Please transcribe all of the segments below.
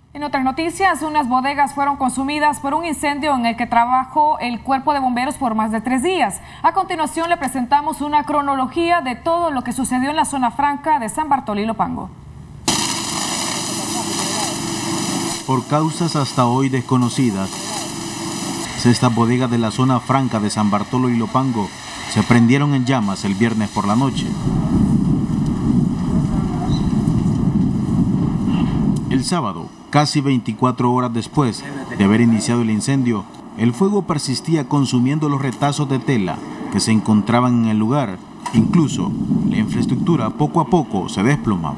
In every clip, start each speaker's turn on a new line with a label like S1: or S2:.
S1: En otras noticias, unas bodegas fueron consumidas por un incendio en el que trabajó el Cuerpo de Bomberos por más de 3 días. A continuación le presentamos una cronología de todo lo que sucedió en la zona franca de San Bartolo y Ilopango.
S2: Por causas hasta hoy desconocidas, estas bodegas de la zona franca de San Bartolo y Ilopango se prendieron en llamas el viernes por la noche. El sábado, casi 24 horas después de haber iniciado el incendio, el fuego persistía consumiendo los retazos de tela que se encontraban en el lugar. Incluso, la infraestructura poco a poco se desplomaba.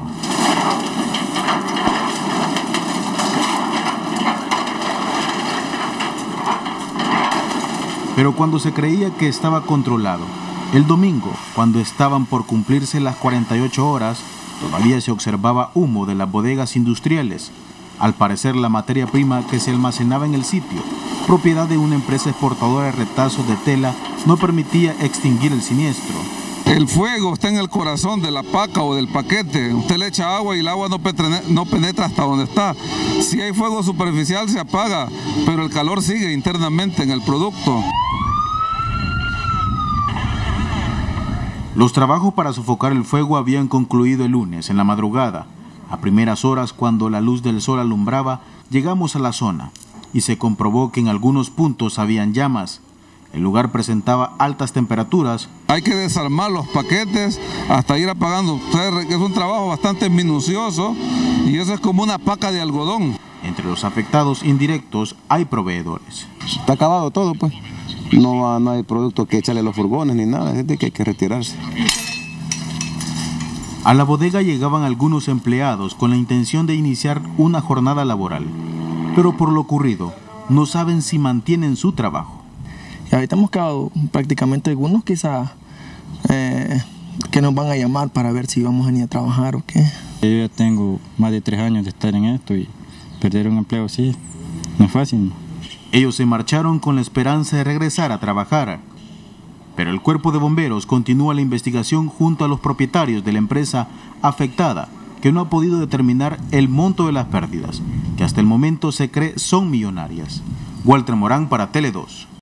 S2: Pero cuando se creía que estaba controlado, el domingo, cuando estaban por cumplirse las 48 horas, todavía se observaba humo de las bodegas industriales. Al parecer, la materia prima que se almacenaba en el sitio, propiedad de una empresa exportadora de retazos de tela, no permitía extinguir el siniestro.
S3: El fuego está en el corazón de la paca o del paquete. Usted le echa agua y el agua no penetra hasta donde está. Si hay fuego superficial se apaga, pero el calor sigue internamente en el producto.
S2: Los trabajos para sofocar el fuego habían concluido el lunes en la madrugada. A primeras horas, cuando la luz del sol alumbraba, llegamos a la zona y se comprobó que en algunos puntos habían llamas. El lugar presentaba altas temperaturas.
S3: Hay que desarmar los paquetes hasta ir apagando. Es un trabajo bastante minucioso y eso es como una paca de algodón.
S2: Entre los afectados indirectos hay proveedores.
S4: Está acabado todo, pues. No hay producto que echarle a los furgones ni nada, es de que hay que retirarse.
S2: A la bodega llegaban algunos empleados con la intención de iniciar una jornada laboral, pero por lo ocurrido no saben si mantienen su trabajo.
S5: Y ahorita hemos quedado prácticamente algunos quizás que nos van a llamar para ver si vamos a ir a trabajar o qué.
S6: Yo ya tengo más de 3 años de estar en esto y perder un empleo así no es fácil.
S2: Ellos se marcharon con la esperanza de regresar a trabajar, pero el Cuerpo de Bomberos continúa la investigación junto a los propietarios de la empresa afectada, que no ha podido determinar el monto de las pérdidas, que hasta el momento se cree son millonarias. Walter Morán para Tele 2.